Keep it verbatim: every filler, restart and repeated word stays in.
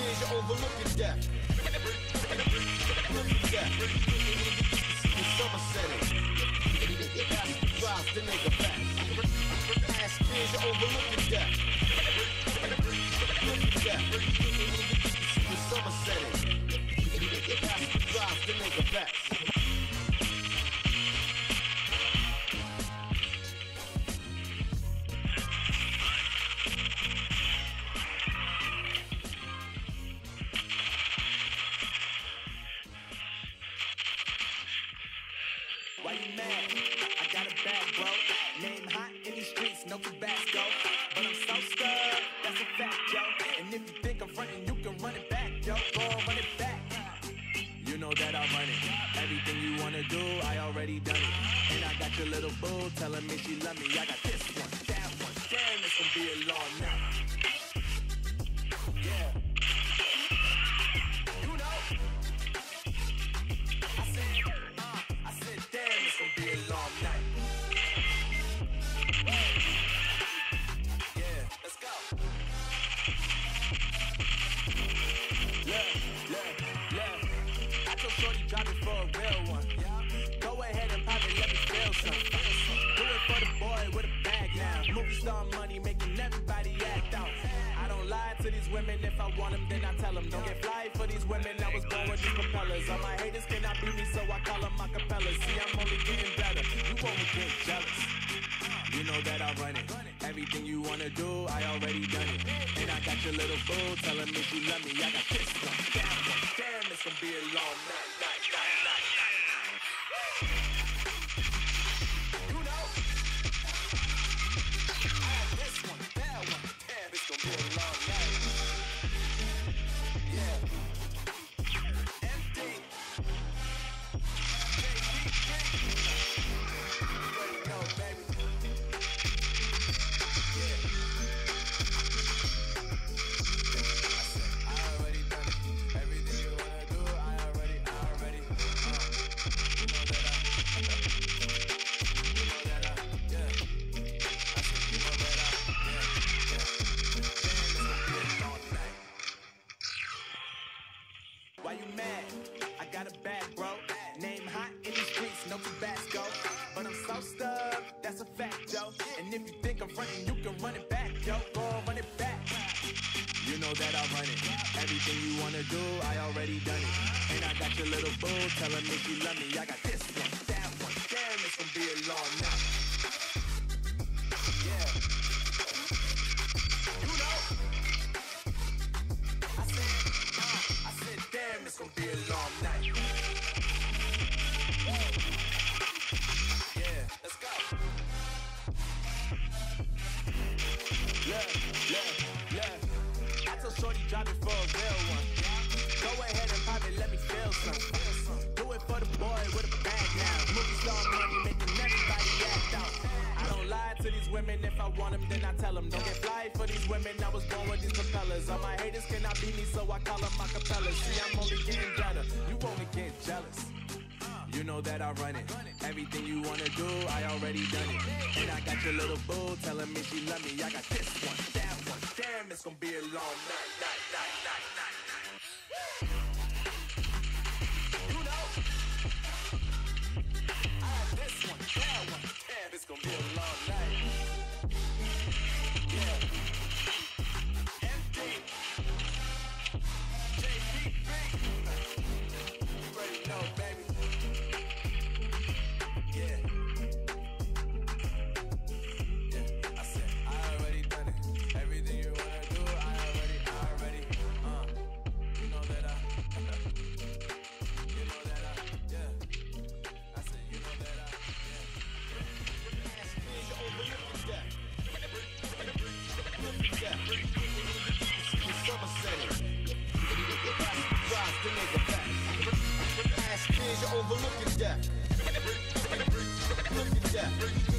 fears, you're overlooking death. Look at death. The summer setting. That's what drives the nigga back. Ass fears, you're overlooking death. Look at death. The summer setting. That's what drives the nigga back. Why you mad? I got a bad bro. Name hot in these streets, no Tabasco. But I'm so scared, that's a fact, yo. And if you think I'm frontin', you can run it back, yo. Go on, run it back. You know that I run it. Everything you wanna do, I already done it. And I got your little boo telling me she love me. I got this one, that one. Damn, it's gonna be a long night. Yeah. You know. I said, uh, I said, damn, it's gonna be a long night. Yeah, let's go. Yeah, yeah, yeah. I told Shorty drop it for a real one. Yeah. Go ahead and pop it, let me feel some. Do it for the boy with a bag now. Movie star money making everybody act out. I don't lie to these women, if I want them, then I tell them. Don't get fly for these women, I was born with these propellers. All my haters cannot beat me, so I call them acapellas. See, I'm only getting better, you only get jealous. You know that I run it. Everything you wanna do, I already done it. And I got your little boo telling me she love me. I got this one, that one. Damn, it's gonna be a long night, night, night, night, night. You know, I have this one, that one. Damn, it's gonna be a long night. Yeah. Empty. Ready to go, baby. Yeah. I said, I already done it. Everything you wanna do, I already, I already. Uh, you know that I, you know that I, yeah. I said, you know that I, yeah, yeah. Damn, it's gonna be a long night. Why you mad? I got a bag, bro. Name hot in the streets, no Tabasco. But I'm so stuck, that's a fact, yo. And if you think I'm frontin', you can run it back, yo. Go on, run it back. You know that I run it. Everything you wanna do, I already done it. And I got your little boo telling me she love me. I got this one, that one. Damn, it's gonna be a long night. Yeah. You know. I said, uh, I said, damn, it's gonna be a long night. Yeah, let's go. Yeah, yeah, yeah. I told Shorty drop it for a real one. Go ahead and pop it, let me feel some. Do it for the boy with a bag now. Movie star money making everybody act out. I don't lie to these women, if I want them, then I tell them. Don't get fly for these women, I was born with these propellers. All my haters cannot beat me, so I call them acapellas. See, I'm only getting better, you only get jealous. You know that I run it. Everything you wanna do, I already done it. And I got your little boo telling me she love me. I got this one, that one. Damn, it's gonna be a long night, night, night, night, night, night. You know, I have this one, that one. Damn, it's gonna be a long night. Yeah. Empty. J P B. You already know, baby. Yeah. Yeah. I said, I already done it. Everything you wanna do, I already, I already. Uh, you know that I, you know that I, yeah. I said, you know that I, yeah. Ass fears, you're overlooking death. Look at death. The summer setting. That's what drives the nigga back. Ass fears, you're overlooking death. Look at death.